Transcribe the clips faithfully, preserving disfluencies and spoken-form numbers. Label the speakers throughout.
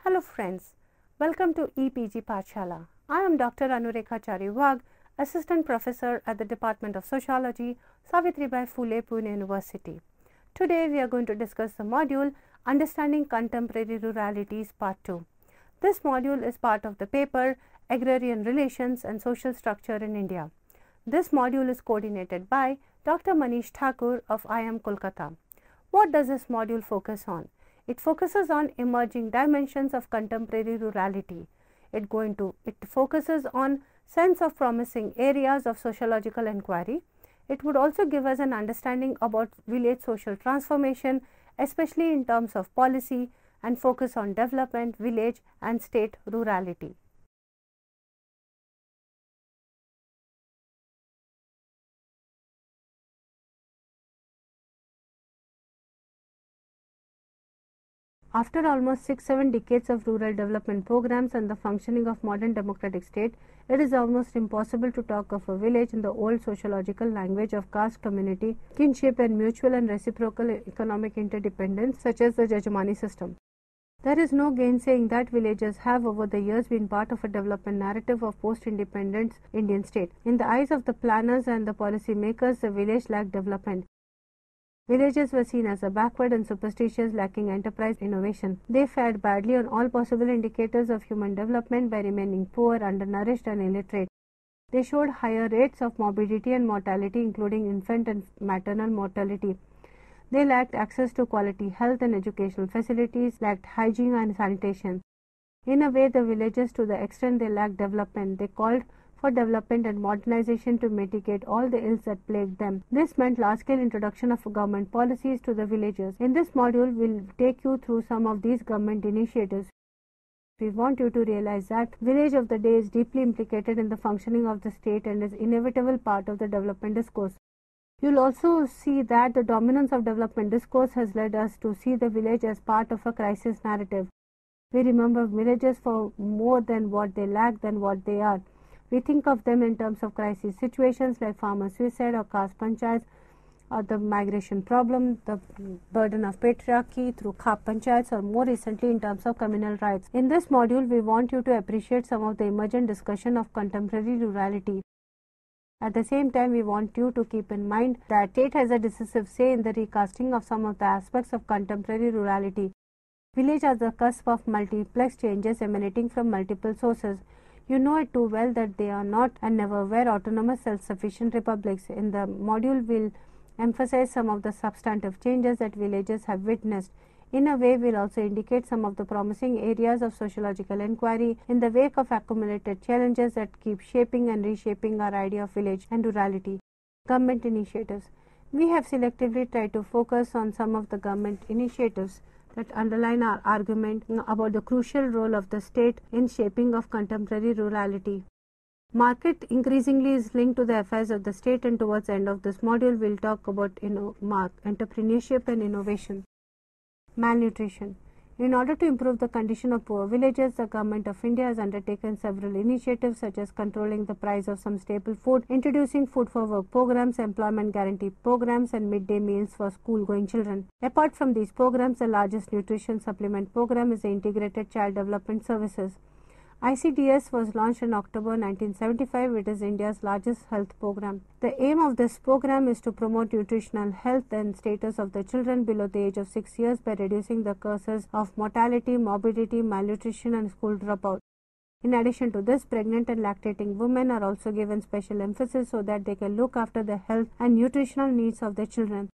Speaker 1: Hello friends, welcome to E P G Pathshala. I am Doctor Anurekha Chariwag, Assistant Professor at the Department of Sociology, Savitribai Phule, Pune University. Today we are going to discuss the module Understanding Contemporary Ruralities Part two. This module is part of the paper Agrarian Relations and Social Structure in India. This module is coordinated by Doctor Manish Thakur of I I M Kolkata. What does this module focus on? It focuses on emerging dimensions of contemporary rurality. It going to it focuses on sense of promising areas of sociological inquiry. It would also give us an understanding about village social transformation, especially in terms of policy, and focus on development, village and state rurality. After almost six seven decades of rural development programs and the functioning of modern democratic state, it is almost impossible to talk of a village in the old sociological language of caste, community, kinship and mutual and reciprocal economic interdependence such as the Jajamani system. There is no gainsaying that villages have over the years been part of a development narrative of post-independence Indian state. In the eyes of the planners and the policy makers, the village lacked development. Villages were seen as a backward and superstitious, lacking enterprise innovation. They fared badly on all possible indicators of human development by remaining poor, undernourished and illiterate. They showed higher rates of morbidity and mortality, including infant and maternal mortality. They lacked access to quality health and educational facilities, lacked hygiene and sanitation. In a way, the villages, to the extent they lacked development, they called for development and modernization to mitigate all the ills that plagued them. This meant large-scale introduction of government policies to the villages. In this module, we will take you through some of these government initiatives. We want you to realize that village of the day is deeply implicated in the functioning of the state and is an inevitable part of the development discourse. You will also see that the dominance of development discourse has led us to see the village as part of a crisis narrative. We remember villages for more than what they lack than what they are. We think of them in terms of crisis situations like farmer suicide or caste panchayats, or the migration problem, the burden of patriarchy through khap panchayats, or more recently in terms of communal rights. In this module, we want you to appreciate some of the emergent discussion of contemporary rurality. At the same time, we want you to keep in mind that state has a decisive say in the recasting of some of the aspects of contemporary rurality. Village are the cusp of multiplex changes emanating from multiple sources. You know it too well that they are not and never were autonomous self-sufficient republics. In the module, we will emphasize some of the substantive changes that villages have witnessed. In a way, we will also indicate some of the promising areas of sociological inquiry in the wake of accumulated challenges that keep shaping and reshaping our idea of village and rurality. Government initiatives. We have selectively tried to focus on some of the government initiatives that underline our argument about the crucial role of the state in shaping of contemporary rurality. Market increasingly is linked to the affairs of the state, and towards the end of this module, we will talk about entrepreneurship and innovation. Malnutrition. In order to improve the condition of poor villages, the Government of India has undertaken several initiatives such as controlling the price of some staple food, introducing food for work programs, employment guarantee programs and midday meals for school-going children. Apart from these programs, the largest nutrition supplement program is the Integrated Child Development Services. I C D S was launched in October nineteen seventy-five. It is India's largest health program. The aim of this program is to promote nutritional health and status of the children below the age of six years by reducing the causes of mortality, morbidity, malnutrition and school dropout. In addition to this, pregnant and lactating women are also given special emphasis so that they can look after the health and nutritional needs of their children.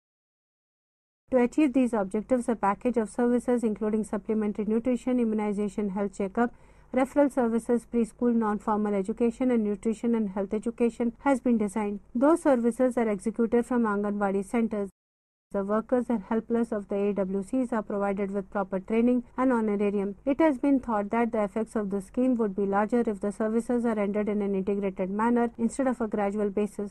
Speaker 1: To achieve these objectives, a package of services including supplementary nutrition, immunization, health checkup, referral services, preschool, non-formal education and nutrition and health education has been designed. Those services are executed from Anganwadi centers. The workers and helpers of the A W Cs are provided with proper training and honorarium. It has been thought that the effects of the scheme would be larger if the services are rendered in an integrated manner instead of a gradual basis.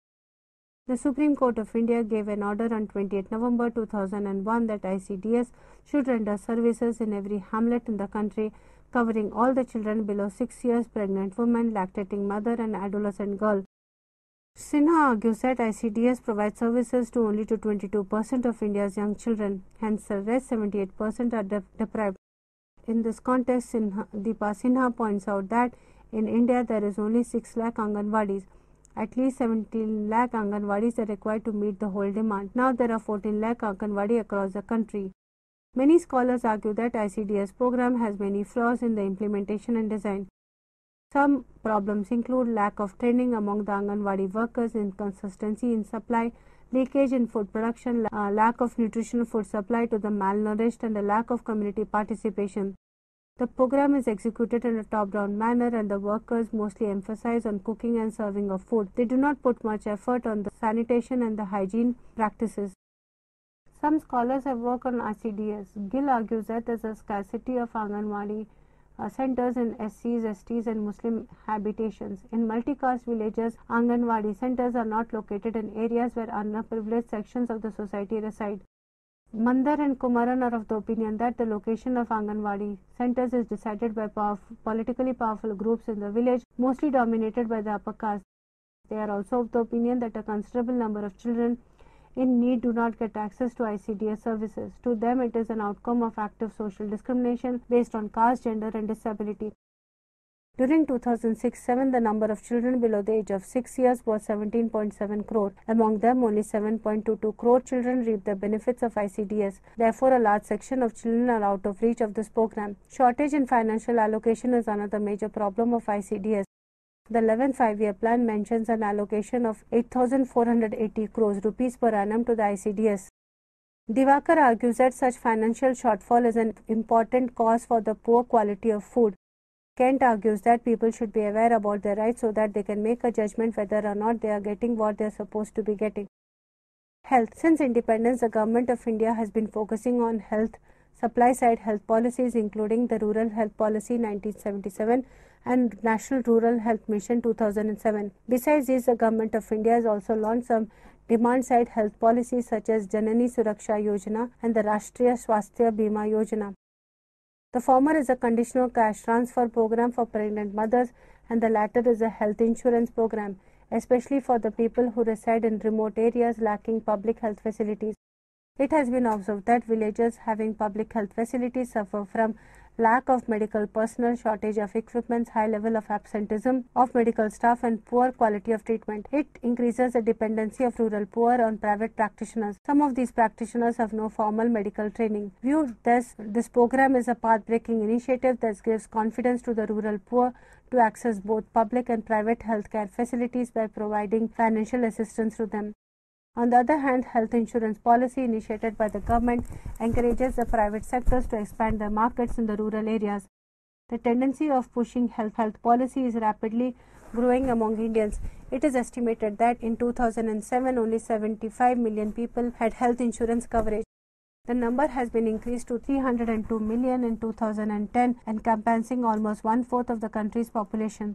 Speaker 1: The Supreme Court of India gave an order on twentieth November two thousand one that I C D S should render services in every hamlet in the country, covering all the children below six years, pregnant women, lactating mother and adolescent girl. Sinha argues that I C D S provides services to only to twenty-two percent of India's young children, hence the rest seventy-eight percent are de deprived. In this context, Sinha, Deepa Sinha points out that in India there is only six lakh Anganwadis. At least seventeen lakh Anganwadis are required to meet the whole demand. Now there are fourteen lakh Anganwadi across the country. Many scholars argue that I C D S program has many flaws in the implementation and design. Some problems include lack of training among the Anganwadi workers, inconsistency in supply, leakage in food production, uh, lack of nutritional food supply to the malnourished, and a lack of community participation. The program is executed in a top-down manner and the workers mostly emphasize on cooking and serving of food. They do not put much effort on the sanitation and the hygiene practices. Some scholars have worked on I C D S. Gill argues that there is a scarcity of Anganwadi uh, centers in S Cs, S Ts and Muslim habitations. In multi-caste villages, Anganwadi centers are not located in areas where underprivileged sections of the society reside. Mandar and Kumaran are of the opinion that the location of Anganwadi centers is decided by powerful, politically powerful groups in the village, mostly dominated by the upper caste. They are also of the opinion that a considerable number of children in need do not get access to I C D S services. To them, it is an outcome of active social discrimination based on caste, gender and disability. During two thousand six seven, the number of children below the age of six years was seventeen point seven crore. Among them, only seven point two two crore children reap the benefits of I C D S. Therefore, a large section of children are out of reach of this program. Shortage in financial allocation is another major problem of I C D S. The eleventh five-year plan mentions an allocation of eight thousand four hundred eighty crores rupees per annum to the I C D S. Divakar argues that such financial shortfall is an important cause for the poor quality of food. Kent argues that people should be aware about their rights so that they can make a judgment whether or not they are getting what they are supposed to be getting. Health. Since independence, the Government of India has been focusing on health, supply-side health policies including the Rural Health Policy nineteen seventy-seven and National Rural Health Mission two thousand seven. Besides this, the Government of India has also launched some demand-side health policies such as Janani Suraksha Yojana and the Rashtriya Swasthya Bima Yojana. The former is a conditional cash transfer program for pregnant mothers and the latter is a health insurance program, especially for the people who reside in remote areas lacking public health facilities. It has been observed that villages having public health facilities suffer from lack of medical personnel, shortage of equipment, high level of absenteeism of medical staff and poor quality of treatment. It increases the dependency of rural poor on private practitioners. Some of these practitioners have no formal medical training. Viewed thus, this program is a path-breaking initiative that gives confidence to the rural poor to access both public and private healthcare facilities by providing financial assistance to them. On the other hand, health insurance policy initiated by the government encourages the private sectors to expand their markets in the rural areas. The tendency of pushing health, health policy is rapidly growing among Indians. It is estimated that in two thousand seven, only seventy-five million people had health insurance coverage. The number has been increased to three hundred two million in two thousand ten, encompassing almost one-fourth of the country's population.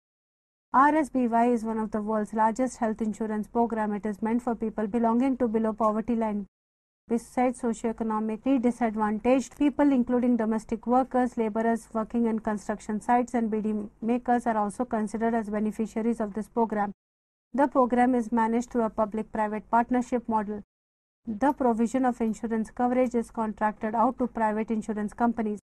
Speaker 1: R S B Y is one of the world's largest health insurance program. It is meant for people belonging to below poverty line. Besides socioeconomically disadvantaged people, including domestic workers, laborers working in construction sites and bidi makers are also considered as beneficiaries of this program. The program is managed through a public-private partnership model. The provision of insurance coverage is contracted out to private insurance companies.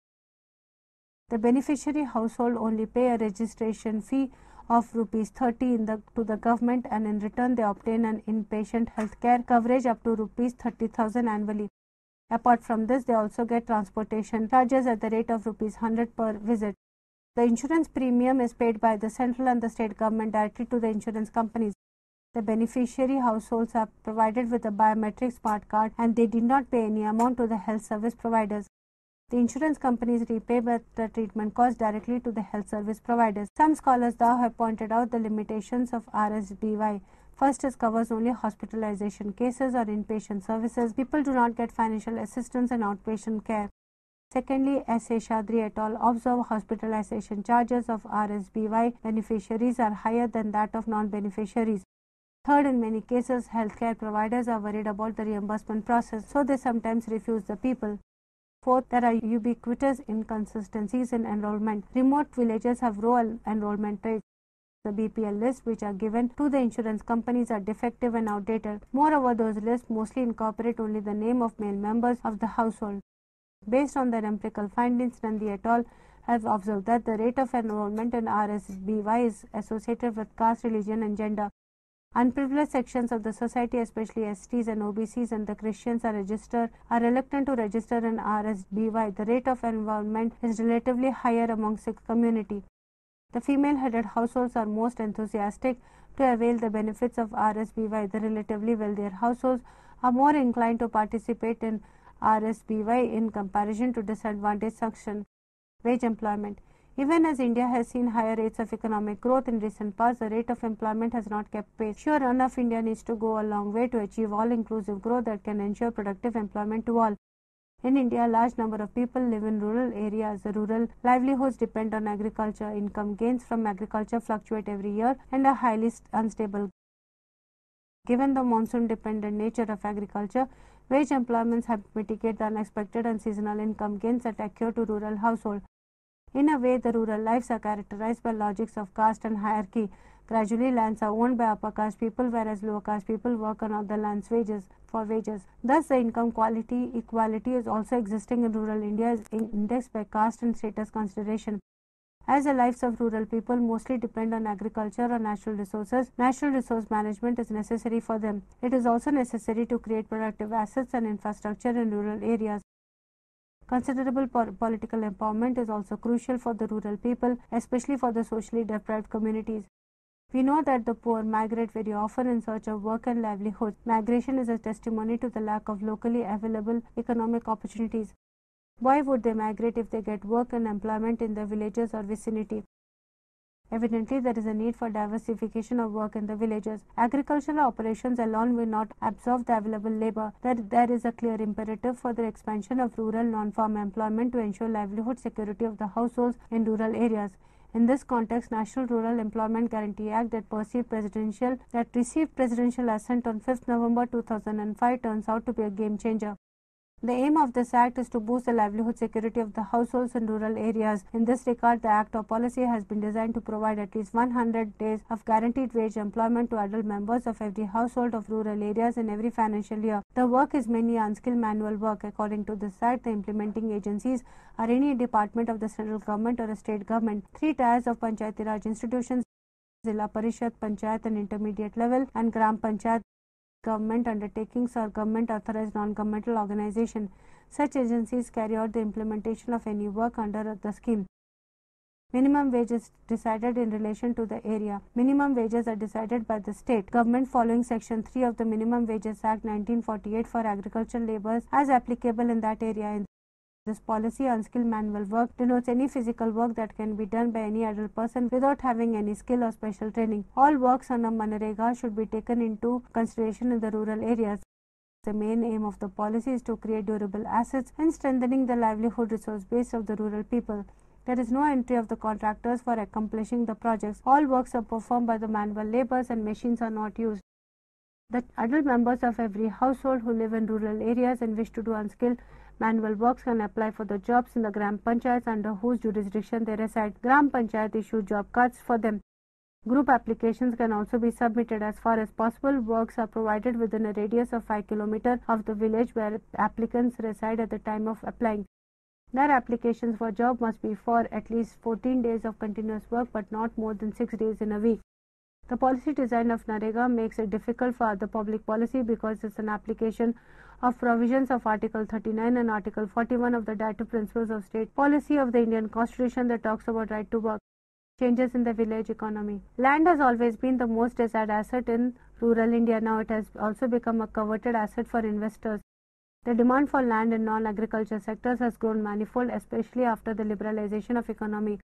Speaker 1: The beneficiary household only pay a registration fee of rupees thirty in the, to the government and in return they obtain an inpatient health care coverage up to rupees thirty thousand annually. Apart from this, they also get transportation charges at the rate of rupees one hundred per visit. The insurance premium is paid by the central and the state government directly to the insurance companies. The beneficiary households are provided with a biometric smart card and they did not pay any amount to the health service providers. The insurance companies repay the treatment cost directly to the health service providers. Some scholars though have pointed out the limitations of R S B Y. First, it covers only hospitalization cases or inpatient services. People do not get financial assistance and outpatient care. Secondly, S A Shadri et al. Observe hospitalization charges of R S B Y beneficiaries are higher than that of non-beneficiaries. Third, in many cases, healthcare providers are worried about the reimbursement process, so they sometimes refuse the people. Fourth, there are ubiquitous inconsistencies in enrollment. Remote villages have low enrollment rates. The B P L lists which are given to the insurance companies are defective and outdated. Moreover, those lists mostly incorporate only the name of male members of the household. Based on their empirical findings, Nandi et al. Have observed that the rate of enrollment in R S B Y is associated with caste, religion, and gender. Unprivileged sections of the society, especially S Ts and O B Cs and the Christians, are registered are reluctant to register in R S B Y. The rate of enrollment is relatively higher amongst the community. The female-headed households are most enthusiastic to avail the benefits of R S B Y. The relatively wealthier households are more inclined to participate in R S B Y in comparison to disadvantaged section. Wage employment. Even as India has seen higher rates of economic growth in recent past, the rate of employment has not kept pace. Sure enough, India needs to go a long way to achieve all-inclusive growth that can ensure productive employment to all. In India, a large number of people live in rural areas. The rural livelihoods depend on agriculture. Income gains from agriculture fluctuate every year and are highly unstable. Given the monsoon-dependent nature of agriculture, wage employments help mitigate the unexpected and seasonal income gains that occur to rural households. In a way, the rural lives are characterized by logics of caste and hierarchy. Gradually, lands are owned by upper caste people, whereas lower caste people work on other lands wages for wages. Thus, the income quality equality is also existing in rural India is indexed by caste and status consideration. As the lives of rural people mostly depend on agriculture or natural resources, natural resource management is necessary for them. It is also necessary to create productive assets and infrastructure in rural areas. Considerable po political empowerment is also crucial for the rural people, especially for the socially deprived communities. We know that the poor migrate very often in search of work and livelihood. Migration is a testimony to the lack of locally available economic opportunities. Why would they migrate if they get work and employment in their villages or vicinity? Evidently, there is a need for diversification of work in the villages. Agricultural operations alone will not absorb the available labor. There, there is a clear imperative for the expansion of rural non-farm employment to ensure livelihood security of the households in rural areas. In this context, National Rural Employment Guarantee Act that perceived presidential that received presidential assent on fifth November two thousand five turns out to be a game changer. The aim of this Act is to boost the livelihood security of the households in rural areas. In this regard, the Act or policy has been designed to provide at least one hundred days of guaranteed wage employment to adult members of every household of rural areas in every financial year. The work is mainly unskilled manual work. According to this Act, the implementing agencies are any department of the central government or a state government, three tiers of Panchayati Raj institutions, Zilla Parishad, Panchayat and intermediate level, and Gram Panchayat government undertakings or government authorized non-governmental organization. Such agencies carry out the implementation of any work under the scheme. Minimum wage is decided in relation to the area. Minimum wages are decided by the state government following Section three of the Minimum Wages Act nineteen forty-eight for agricultural labours as applicable in that area. In this policy, unskilled manual work denotes any physical work that can be done by any adult person without having any skill or special training. All works under Manrega should be taken into consideration in the rural areas. The main aim of the policy is to create durable assets and strengthening the livelihood resource base of the rural people. There is no entry of the contractors for accomplishing the projects. All works are performed by the manual labours and machines are not used. The adult members of every household who live in rural areas and wish to do unskilled manual works can apply for the jobs in the Gram Panchayats under whose jurisdiction they reside. Gram Panchayat issue job cards for them. Group applications can also be submitted. As far as possible, works are provided within a radius of five kilometers of the village where applicants reside at the time of applying. Their applications for job must be for at least fourteen days of continuous work but not more than six days in a week. The policy design of Narega makes it difficult for other public policy because it's an application of provisions of Article thirty-nine and Article forty-one of the Directive Principles of State Policy of the Indian Constitution that talks about right to work. Changes in the village economy. Land has always been the most desired asset in rural India. Now it has also become a coveted asset for investors. The demand for land in non-agriculture sectors has grown manifold, especially after the liberalization of economy.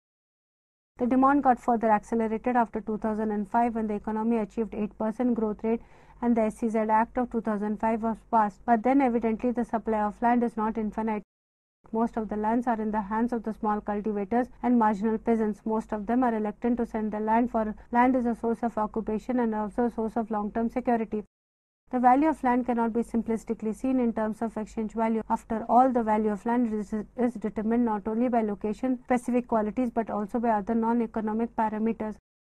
Speaker 1: The demand got further accelerated after two thousand five when the economy achieved eight percent growth rate and the S C Z Act of two thousand five was passed. But then evidently the supply of land is not infinite. Most of the lands are in the hands of the small cultivators and marginal peasants. Most of them are reluctant to send the land, for land is a source of occupation and also a source of long-term security. The value of land cannot be simplistically seen in terms of exchange value. After all, the value of land is, is determined not only by location, specific qualities, but also by other non-economic parameters.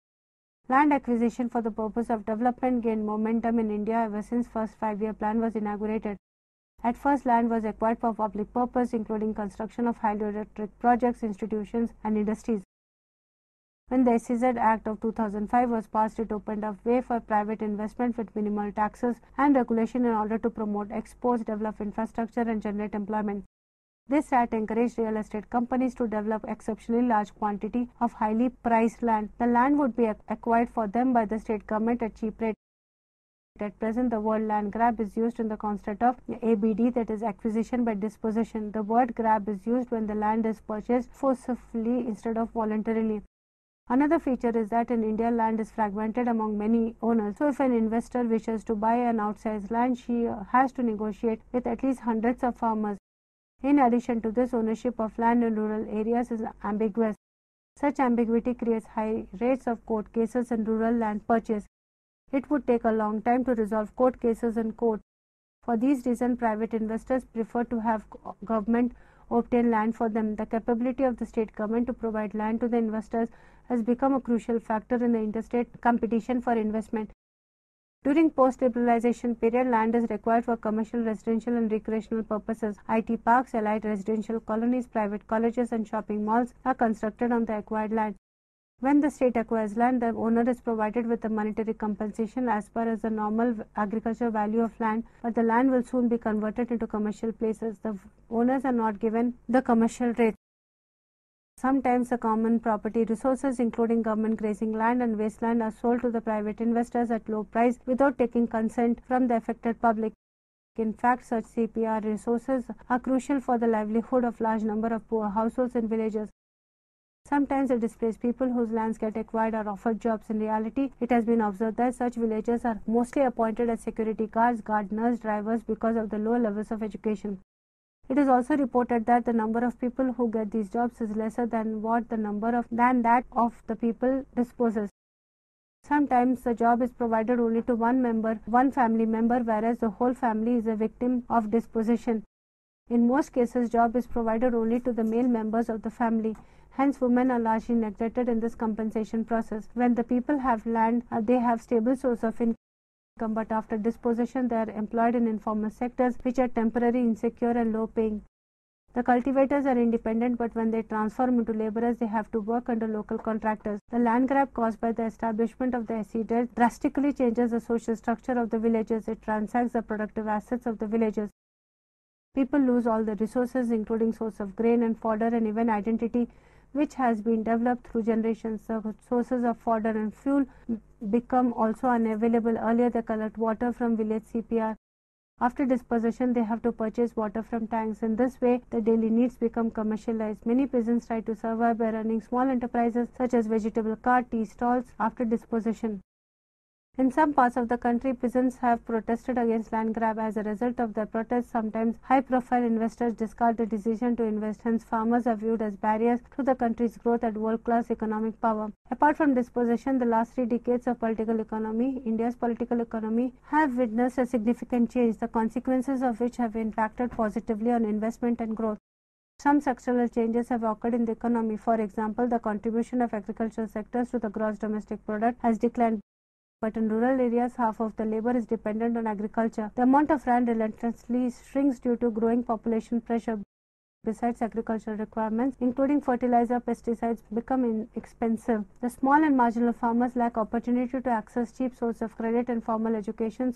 Speaker 1: Land acquisition for the purpose of development gained momentum in India ever since first five-year plan was inaugurated. At first, land was acquired for public purpose, including construction of hydroelectric projects, institutions, and industries. When the S E Z Act of two thousand five was passed, it opened up way for private investment with minimal taxes and regulation in order to promote exports, develop infrastructure, and generate employment. This act encouraged real estate companies to develop exceptionally large quantity of highly priced land. The land would be acquired for them by the state government at cheap rate. At present, the word land grab is used in the concept of A B D, that is acquisition by dispossession. The word grab is used when the land is purchased forcibly instead of voluntarily. Another feature is that in India, land is fragmented among many owners. So if an investor wishes to buy an outsized land, she has to negotiate with at least hundreds of farmers. In addition to this, ownership of land in rural areas is ambiguous. Such ambiguity creates high rates of court cases in rural land purchase. It would take a long time to resolve court cases in court. For these reasons, private investors prefer to have government obtain land for them. The capability of the state government to provide land to the investors has become a crucial factor in the interstate competition for investment. During post-liberalization period, land is required for commercial, residential, and recreational purposes. I T parks, allied residential colonies, private colleges, and shopping malls are constructed on the acquired land. When the state acquires land, the owner is provided with a monetary compensation as per as the normal agricultural value of land, but the land will soon be converted into commercial places. The owners are not given the commercial rates. Sometimes the common property resources, including government grazing land and wasteland, are sold to the private investors at low price without taking consent from the affected public. In fact, such C P R resources are crucial for the livelihood of large number of poor households in villages. Sometimes the displaced people whose lands get acquired are offered jobs. In reality, it has been observed that such villagers are mostly appointed as security guards, gardeners, drivers because of the low levels of education. It is also reported that the number of people who get these jobs is lesser than what the number of than that of the people disposes. Sometimes the job is provided only to one member, one family member, whereas the whole family is a victim of dispossession. In most cases, job is provided only to the male members of the family. Hence, women are largely neglected in this compensation process. When the people have land, uh, they have stable source of income, but after dispossession, they are employed in informal sectors which are temporary, insecure, and low paying. The cultivators are independent, but when they transform into laborers, they have to work under local contractors. The land grab caused by the establishment of the S E Z drastically changes the social structure of the villages. It transacts the productive assets of the villages. People lose all the resources, including source of grain and fodder, and even identity, which has been developed through generations. The sources of fodder and fuel become also unavailable. Earlier, they collect water from village C P R. After dispossession, they have to purchase water from tanks. In this way, the daily needs become commercialized. Many peasants try to survive by running small enterprises such as vegetable cart, tea stalls after dispossession. In some parts of the country, peasants have protested against land grab. As a result of their protests, sometimes high-profile investors discard the decision to invest. Hence, farmers are viewed as barriers to the country's growth at world-class economic power. Apart from dispossession, the last three decades of political economy, India's political economy, have witnessed a significant change, the consequences of which have impacted positively on investment and growth. Some structural changes have occurred in the economy. For example, the contribution of agricultural sectors to the gross domestic product has declined. But in rural areas, half of the labor is dependent on agriculture. The amount of land relentlessly shrinks due to growing population pressure. Besides, agricultural requirements, including fertilizer, pesticides, become expensive. The small and marginal farmers lack opportunity to access cheap source of credit and formal education,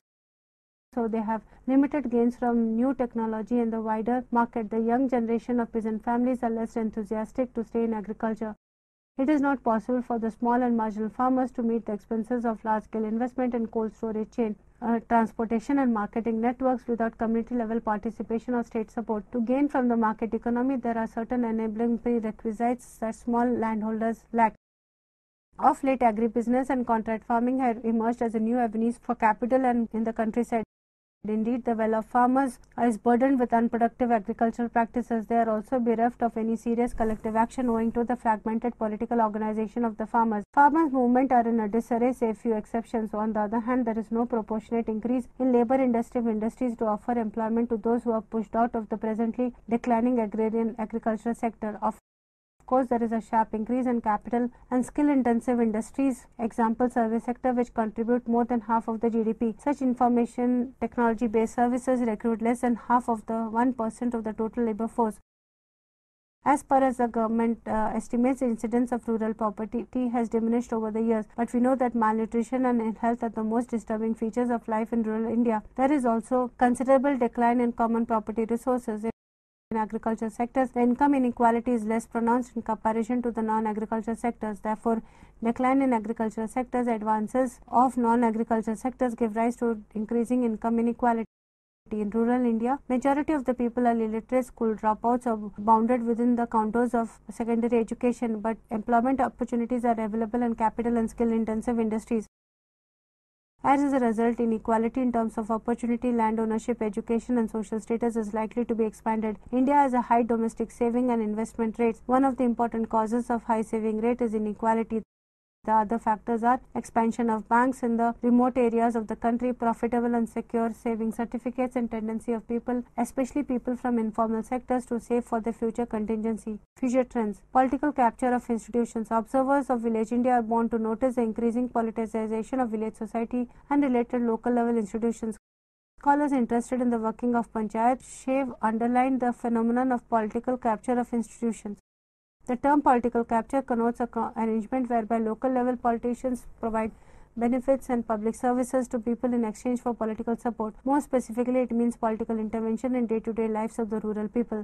Speaker 1: so they have limited gains from new technology in the wider market. The young generation of peasant families are less enthusiastic to stay in agriculture. It is not possible for the small and marginal farmers to meet the expenses of large-scale investment in cold storage chain, uh, transportation and marketing networks without community-level participation or state support. To gain from the market economy, there are certain enabling prerequisites that small landholders lack. Of late, agribusiness and contract farming have emerged as a new avenues for capital and in the countryside. Indeed, the well of farmers is burdened with unproductive agricultural practices. They are also bereft of any serious collective action owing to the fragmented political organization of the farmers. Farmers' movement are in a disarray, save few exceptions. On the other hand, there is no proportionate increase in labor-intensive industries to offer employment to those who are pushed out of the presently declining agrarian agricultural sector. Of course, there is a sharp increase in capital and skill-intensive industries. Example, service sector, which contribute more than half of the G D P. Such information technology-based services recruit less than half of the one percent of the total labor force. As per as the government uh, estimates, the incidence of rural poverty has diminished over the years, but we know that malnutrition and ill health are the most disturbing features of life in rural India. There is also considerable decline in common property resources. In agriculture sectors, the income inequality is less pronounced in comparison to the non-agriculture sectors. Therefore, decline in agricultural sectors, advances of non-agriculture sectors give rise to increasing income inequality. In rural India, majority of the people are illiterate. School dropouts are bounded within the contours of secondary education, but employment opportunities are available in capital and skill-intensive industries. As a result, inequality in terms of opportunity, land ownership, education and social status is likely to be expanded. India has a high domestic saving and investment rates. One of the important causes of high saving rate is inequality. The other factors are expansion of banks in the remote areas of the country, profitable and secure saving certificates, and tendency of people, especially people from informal sectors, to save for the future contingency. Future trends. Political capture of institutions. Observers of village India are born to notice the increasing politicization of village society and related local level institutions. Scholars interested in the working of panchayat shave underline the phenomenon of political capture of institutions. The term political capture connotes an arrangement whereby local level politicians provide benefits and public services to people in exchange for political support. More specifically, it means political intervention in day-to-day lives of the rural people.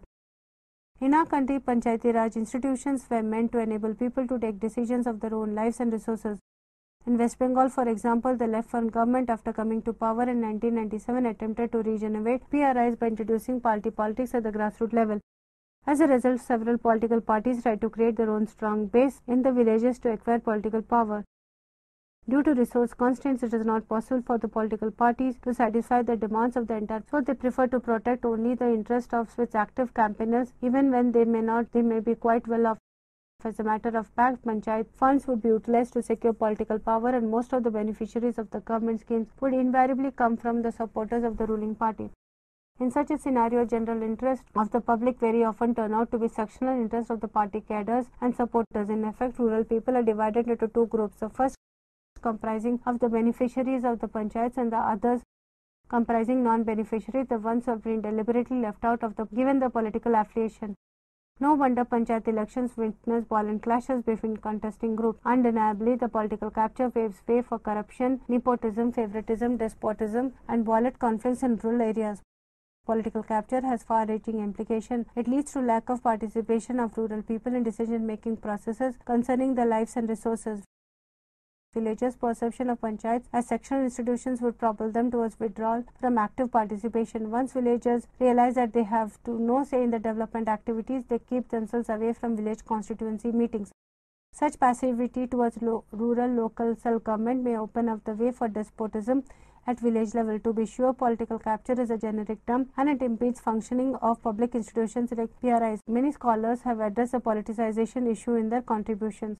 Speaker 1: In our country, Panchayati Raj institutions were meant to enable people to take decisions of their own lives and resources. In West Bengal, for example, the Left Front government, after coming to power in nineteen ninety-seven, attempted to regenerate P R Is by introducing party politics at the grassroots level. As a result, several political parties tried to create their own strong base in the villages to acquire political power. Due to resource constraints, it is not possible for the political parties to satisfy the demands of the entire, so they prefer to protect only the interest of its active campaigners, even when they may not, they may be quite well off. As a matter of fact, panchayat funds would be utilized to secure political power, and most of the beneficiaries of the government schemes would invariably come from the supporters of the ruling party. In such a scenario, general interest of the public very often turn out to be sectional interest of the party cadres and supporters. In effect, rural people are divided into two groups. The first comprising of the beneficiaries of the panchayats, and the others comprising non-beneficiaries, the ones who have been deliberately left out of the given the political affiliation. No wonder panchayat elections witness violent clashes between contesting groups. Undeniably, the political capture paves way for corruption, nepotism, favoritism, despotism, and violent conflicts in rural areas. Political capture has far-reaching implications. It leads to lack of participation of rural people in decision-making processes concerning their lives and resources. Villagers' perception of panchayats as sectional institutions would propel them towards withdrawal from active participation. Once villagers realize that they have to no say in the development activities, they keep themselves away from village constituency meetings. Such passivity towards lo rural local self-government may open up the way for despotism at village level. To be sure, political capture is a generic term, and it impedes functioning of public institutions like P R Is. Many scholars have addressed the politicization issue in their contributions.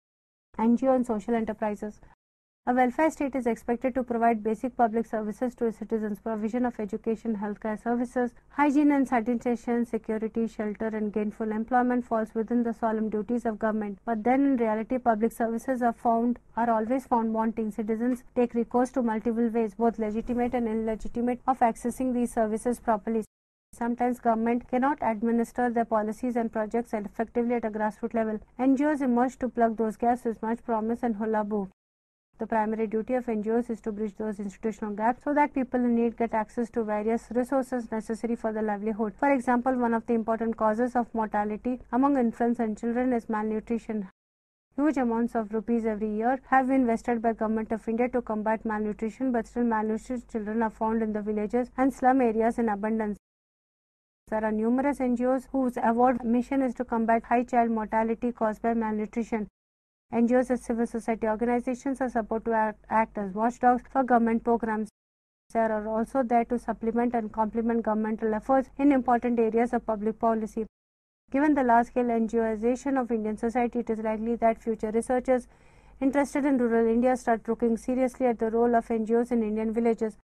Speaker 1: N G O and social enterprises. A welfare state is expected to provide basic public services to its citizens. Provision of education, healthcare services, hygiene and sanitation, security, shelter and gainful employment falls within the solemn duties of government. But then in reality, public services are found are always found wanting. Citizens take recourse to multiple ways, both legitimate and illegitimate, of accessing these services properly. Sometimes government cannot administer their policies and projects effectively at a grassroots level. N G Os emerge to plug those gaps with much promise and hullabaloo. The primary duty of N G Os is to bridge those institutional gaps so that people in need get access to various resources necessary for their livelihood. For example, one of the important causes of mortality among infants and children is malnutrition. Huge amounts of rupees every year have been invested by Government of India to combat malnutrition, but still malnourished children are found in the villages and slum areas in abundance. There are numerous N G Os whose avowed mission is to combat high child mortality caused by malnutrition. N G Os as civil society organizations are supposed to act, act as watchdogs for government programs. They are also there to supplement and complement governmental efforts in important areas of public policy. Given the large-scale NGOization of Indian society, it is likely that future researchers interested in rural India start looking seriously at the role of N G Os in Indian villages.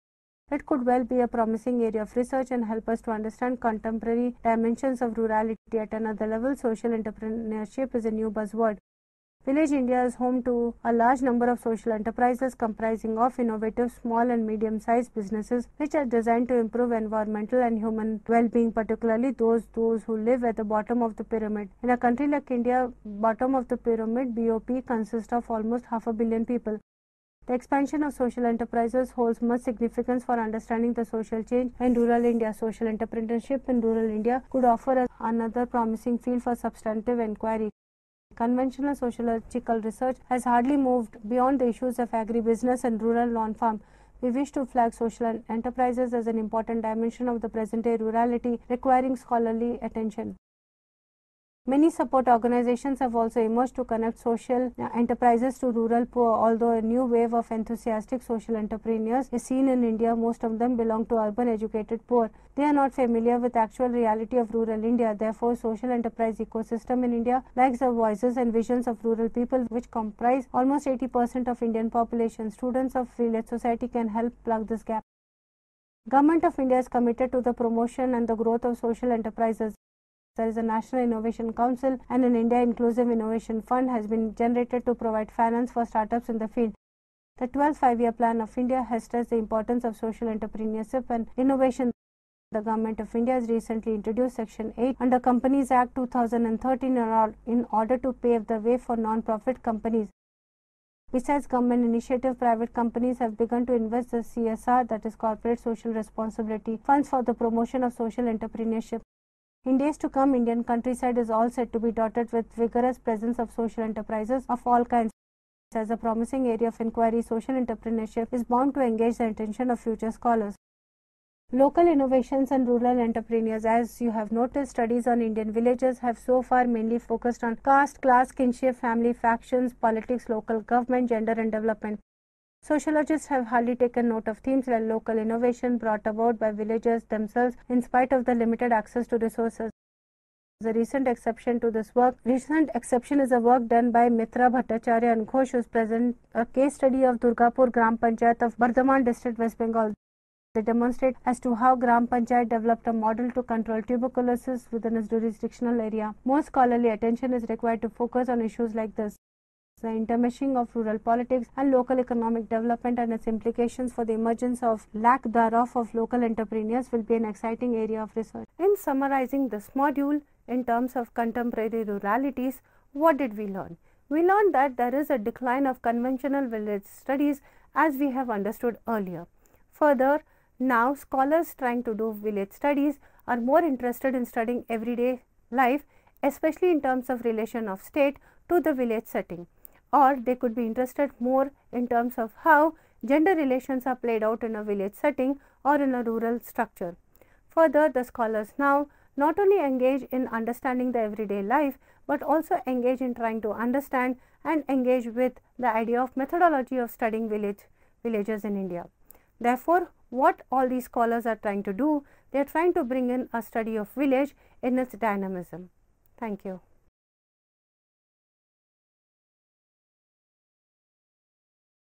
Speaker 1: It could well be a promising area of research and help us to understand contemporary dimensions of rurality at another level. Social entrepreneurship is a new buzzword. Village India is home to a large number of social enterprises comprising of innovative small and medium-sized businesses which are designed to improve environmental and human well-being, particularly those those who live at the bottom of the pyramid. In a country like India, bottom of the pyramid B O P consists of almost half a billion people. The expansion of social enterprises holds much significance for understanding the social change in rural India. Social entrepreneurship in rural India could offer another promising field for substantive inquiry. Conventional sociological research has hardly moved beyond the issues of agribusiness and rural non-farm. We wish to flag social enterprises as an important dimension of the present-day rurality, requiring scholarly attention. Many support organizations have also emerged to connect social enterprises to rural poor. Although a new wave of enthusiastic social entrepreneurs is seen in India, most of them belong to urban educated poor. They are not familiar with the actual reality of rural India. Therefore, social enterprise ecosystem in India lacks the voices and visions of rural people, which comprise almost eighty percent of Indian population. Students of village society can help plug this gap. Government of India is committed to the promotion and the growth of social enterprises. There is a National Innovation Council and an India Inclusive Innovation Fund has been generated to provide finance for startups in the field. The twelfth five-year plan of India has stressed the importance of social entrepreneurship and innovation. The Government of India has recently introduced Section eight under Companies Act two thousand thirteen in order to pave the way for non-profit companies. Besides government initiative, private companies have begun to invest the C S R, that is Corporate Social Responsibility, funds for the promotion of social entrepreneurship. In days to come, Indian countryside is all set to be dotted with vigorous presence of social enterprises of all kinds. As a promising area of inquiry, social entrepreneurship is bound to engage the attention of future scholars. Local innovations and rural entrepreneurs. As you have noticed, studies on Indian villages have so far mainly focused on caste, class, kinship, family, factions, politics, local government, gender and development. Sociologists have hardly taken note of themes like local innovation brought about by villagers themselves in spite of the limited access to resources. The recent exception to this work, recent exception is a work done by Mitra, Bhattacharya and Ghosh, who present a case study of Durgapur Gram Panchayat of Bardhaman district, West Bengal. They demonstrate as to how Gram Panchayat developed a model to control tuberculosis within its jurisdictional area. More scholarly attention is required to focus on issues like this. The intermeshing of rural politics and local economic development and its implications for the emergence of lack thereof of local entrepreneurs will be an exciting area of research. In summarizing this module in terms of contemporary ruralities, what did we learn? We learned that there is a decline of conventional village studies as we have understood earlier. Further, now scholars trying to do village studies are more interested in studying everyday life, especially in terms of relation of state to the village setting. Or they could be interested more in terms of how gender relations are played out in a village setting or in a rural structure. Further, the scholars now not only engage in understanding the everyday life, but also engage in trying to understand and engage with the idea of methodology of studying village villages in India. Therefore, what all these scholars are trying to do, they are trying to bring in a study of village in its dynamism. Thank you.